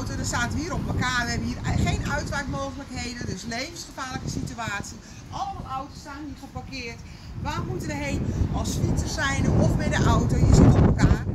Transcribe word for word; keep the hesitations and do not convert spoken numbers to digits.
auto, dan zaten we hier op elkaar. We hebben hier geen uitwijkmogelijkheden, dus levensgevaarlijke situatie. Allemaal auto's staan hier geparkeerd. Waar moeten we heen? Als fietsers zijn of met de auto, je zit op elkaar.